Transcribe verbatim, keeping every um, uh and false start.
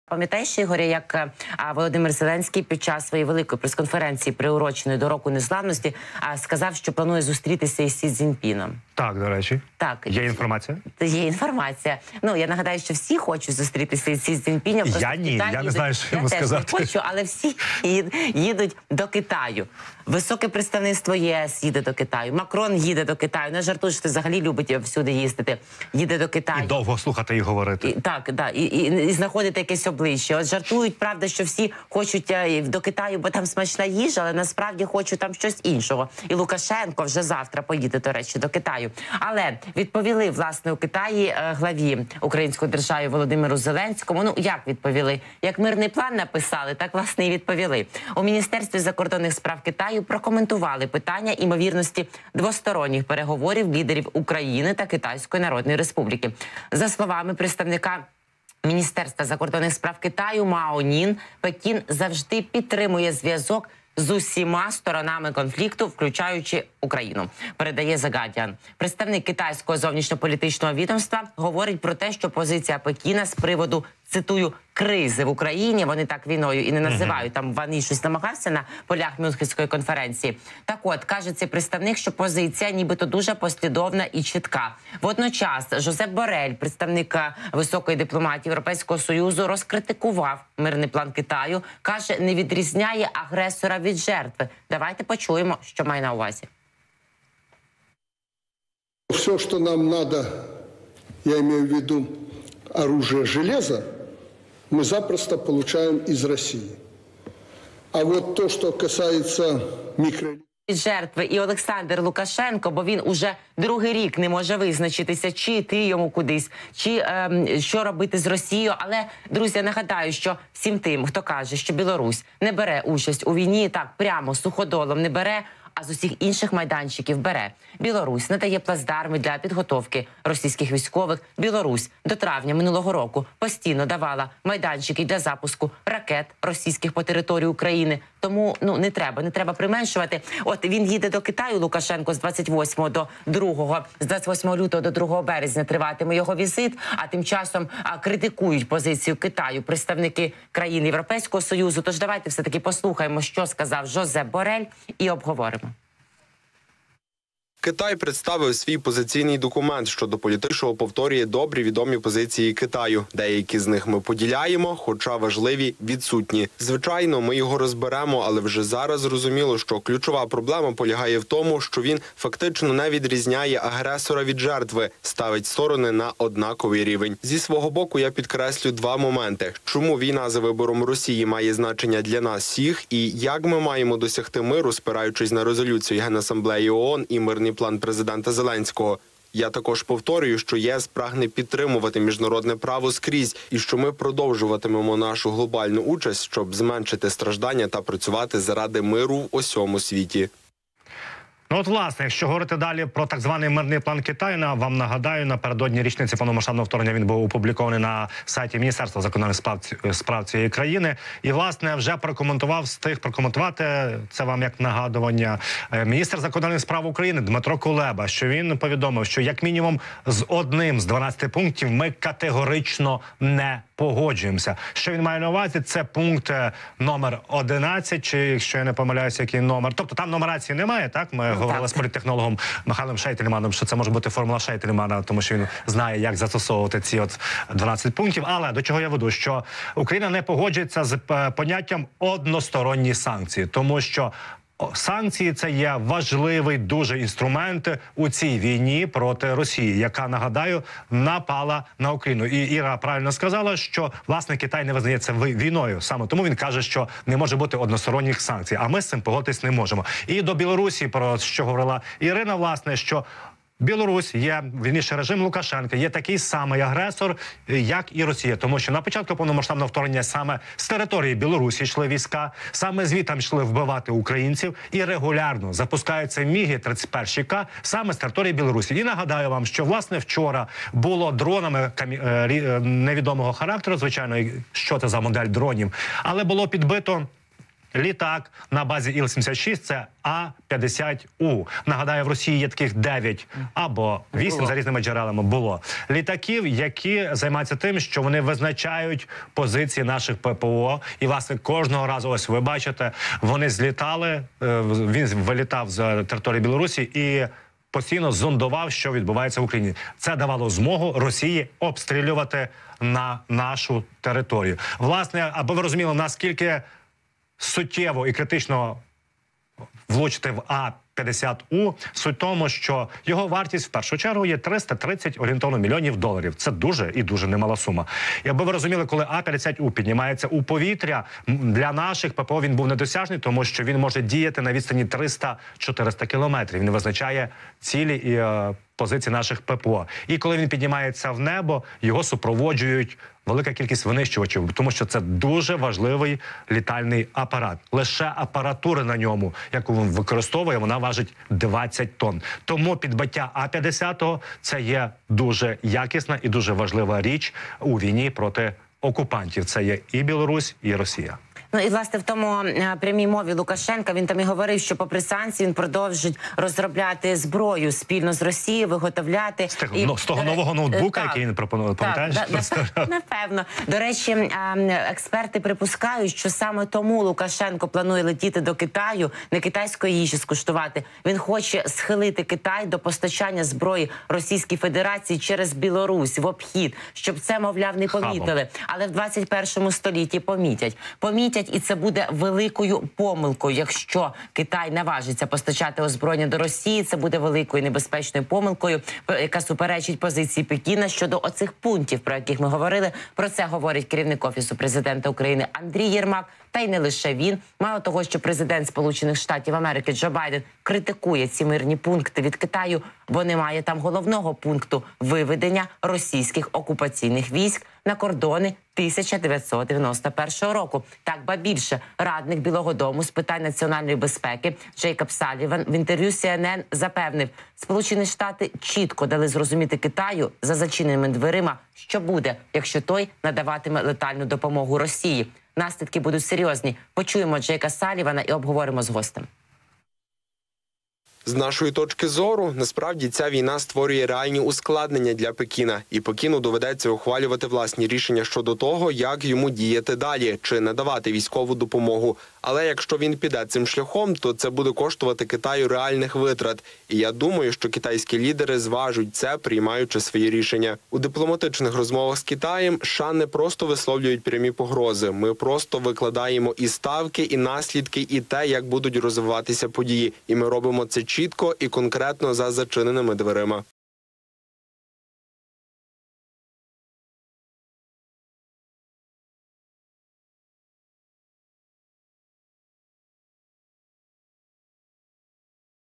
Пам'ятаєш, Ігоря, як Володимир Зеленський під час своєї великої прес-конференції, приуроченої до Року Незламності, сказав, що планує зустрітися із Сі Цзіньпіном? Так, до речі. Так. Є інформація? Є інформація. Ну, я нагадаю, що всі хочуть зустрітися із Сі Цзіньпіном. Я ні, я їдуть. не знаю, що йому сказати. Я теж не хочу, але всі їдуть до Китаю. Високе представництво ЄС їде до Китаю. Макрон їде до Китаю. Не жартуй, що ти взагалі любить всюди їздити. Їде до Китаю. І довго слухати і говорити. І, так, да, і, і, і знаходити якесь обличчя. От жартують, правда, що всі хочуть до Китаю, бо там смачна їжа, але насправді хочуть там щось іншого. І Лукашенко вже завтра поїде, до речі, до Китаю. Але відповіли, власне, у Китаї главі української держави Володимиру Зеленському. Ну, як відповіли? Як мирний план написали, так, власне, і відповіли. У Міністерстві закордонних справ Китаю прокоментували питання імовірності двосторонніх переговорів лідерів України та Китайської Народної Республіки. За словами представника Міністерства закордонних справ Китаю Мао Нін, Пекін завжди підтримує зв'язок з усіма сторонами конфлікту, включаючи Україну, передає The Guardian. Представник китайського зовнішньополітичного відомства говорить про те, що позиція Пекіна з приводу, цитую, кризи в Україні, вони так війною і не називають, там Ван щось намагався на полях Мюнхенської конференції. Так от, каже цей представник, що позиція нібито дуже послідовна і чітка. Водночас Жозеп Борель, представник високої дипломатії Європейського Союзу, розкритикував мирний план Китаю, каже, не відрізняє агресора від жертви. Давайте почуємо, що має на увазі. Все, что нам надо, я имею в виду оружие, железо, мы запросто получаем из России. А вот то, что касается микро... жертви і Олександр Лукашенко, бо він уже другий рік не може визначитися, чи йти йому кудись, чи е, що робити з Росією. Але, друзі, я нагадаю, що всім тим, хто каже, що Білорусь не бере участь у війні, так прямо суходолом не бере, а з усіх інших майданчиків бере. Білорусь надає плацдарми для підготовки російських військових. Білорусь до травня минулого року постійно давала майданчики для запуску ракет російських по території України. Тому, ну, не треба, не треба применшувати. От він їде до Китаю, Лукашенко, з двадцять восьмого до другого, з двадцять восьмого лютого до другого березня триватиме його візит, а тим часом а, критикують позицію Китаю представники країн Європейського Союзу. Тож давайте все-таки послухаємо, що сказав Жозеп Борель, і обговоримо. Китай представив свій позиційний документ, що до політичного повторює добрі відомі позиції Китаю. Деякі з них ми поділяємо, хоча важливі відсутні. Звичайно, ми його розберемо, але вже зараз зрозуміло, що ключова проблема полягає в тому, що він фактично не відрізняє агресора від жертви, ставить сторони на однаковий рівень. Зі свого боку я підкреслю два моменти. Чому війна за вибором Росії має значення для нас всіх і як ми маємо досягти миру, спираючись на резолюцію Генасамблеї ООН і мирний план президента Зеленського. Я також повторюю, що ЄС прагне підтримувати міжнародне право скрізь і що ми продовжуватимемо нашу глобальну участь, щоб зменшити страждання та працювати заради миру в усьому світі. Ну от, власне, якщо говорити далі про так званий мирний план Китаю, вам нагадаю, напередодні річниці повномасштабного вторгнення він був опублікований на сайті Міністерства закордонних справ, справ цієї країни. І, власне, вже прокоментував, встиг прокоментувати, це вам як нагадування, міністр закордонних справ України Дмитро Кулеба, що він повідомив, що як мінімум з одним з дванадцяти пунктів ми категорично не погоджуємося. Що він має на увазі? Це пункт номер одинадцять, чи, якщо я не помиляюся, який номер. Тобто там нумерації немає, так? Ми говорили з політтехнологом Михайлом Шейтельманом, що це може бути формула Шейтельмана, тому що він знає, як застосовувати ці от дванадцять пунктів. Але до чого я веду? Що Україна не погоджується з поняттям односторонні санкції, тому що санкції – це є важливий дуже інструмент у цій війні проти Росії, яка, нагадаю, напала на Україну. І Іра правильно сказала, що, власне, Китай не визнає це війною. Саме тому він каже, що не може бути односторонніх санкцій. А ми з цим погодитись не можемо. І до Білорусі, про що говорила Ірина, власне, що Білорусь є, вірніше, режим Лукашенка, є такий самий агресор, як і Росія. Тому що на початку повномасштабного вторгнення саме з території Білорусі йшли війська, саме звідти йшли вбивати українців і регулярно запускаються міги тридцять перший К саме з території Білорусі. І нагадаю вам, що, власне, вчора було дронами невідомого характеру, звичайно, що це за модель дронів, але було підбито літак на базі Іл сімдесят шість – це А п'ятдесят У. Нагадаю, в Росії є таких дев'ять або вісім, за різними джерелами було. Літаків, які займаються тим, що вони визначають позиції наших ППО. І, власне, кожного разу, ось ви бачите, вони злітали, він вилітав з території Білорусі і постійно зондував, що відбувається в Україні. Це давало змогу Росії обстрілювати на нашу територію. Власне, аби ви розуміли, наскільки суттєво і критично влучити в А п'ятдесят У, суть в тому, що його вартість в першу чергу є триста тридцять орієнтовно мільйонів доларів. Це дуже і дуже немала сума. І аби ви розуміли, коли А п'ятдесят У піднімається у повітря, для наших ППО він був недосяжний, тому що він може діяти на відстані триста-чотириста кілометрів. Він визначає цілі і е, позиції наших ППО. І коли він піднімається в небо, його супроводжують велика кількість винищувачів, тому що це дуже важливий літальний апарат. Лише апаратура на ньому, яку він використовує, вона важить двадцять тонн. Тому підбиття А п'ятдесят – це є дуже якісна і дуже важлива річ у війні проти окупантів. Це є і Білорусь, і Росія. Ну і, власне, в тому е, прямій мові Лукашенка він там і говорив, що попри санкції він продовжить розробляти зброю спільно з Росією, виготовляти. З, тих, і, ну, з того нового ноутбука, так, який він пропонував, пам'ятаєш? Так, да, напевно. До речі, е, експерти припускають, що саме тому Лукашенко планує летіти до Китаю, не китайської їжі скуштувати. Він хоче схилити Китай до постачання зброї Російській Федерації через Білорусь в обхід, щоб це, мовляв, не помітили. Але в двадцять першому столітті помітять. Помітять, і це буде великою помилкою. Якщо Китай наважиться постачати озброєння до Росії, це буде великою небезпечною помилкою, яка суперечить позиції Пекіна щодо оцих пунктів, про яких ми говорили. Про це говорить керівник Офісу президента України Андрій Єрмак. Та й не лише він. Мало того, що президент Сполучених Штатів Америки Джо Байден критикує ці мирні пункти від Китаю, бо немає там головного пункту виведення російських окупаційних військ на кордони тисяча дев'ятсот дев'яносто першого року. Так, ба більше, радник Білого дому з питань національної безпеки Джейкоб Саліван в інтерв'ю Сі Ен Ен запевнив, Сполучені Штати чітко дали зрозуміти Китаю за зачиненими дверима, що буде, якщо той надаватиме летальну допомогу Росії. Наслідки будуть серйозні. Почуємо Джейка Салівана і обговоримо з гостем. З нашої точки зору, насправді ця війна створює реальні ускладнення для Пекіна, і Пекіну доведеться ухвалювати власні рішення щодо того, як йому діяти далі, чи надавати військову допомогу. Але якщо він піде цим шляхом, то це буде коштувати Китаю реальних витрат. І я думаю, що китайські лідери зважують це, приймаючи свої рішення. У дипломатичних розмовах з Китаєм США не просто висловлюють прямі погрози. Ми просто викладаємо і ставки, і наслідки, і те, як будуть розвиватися події. І ми робимо це чітко і конкретно за зачиненими дверима.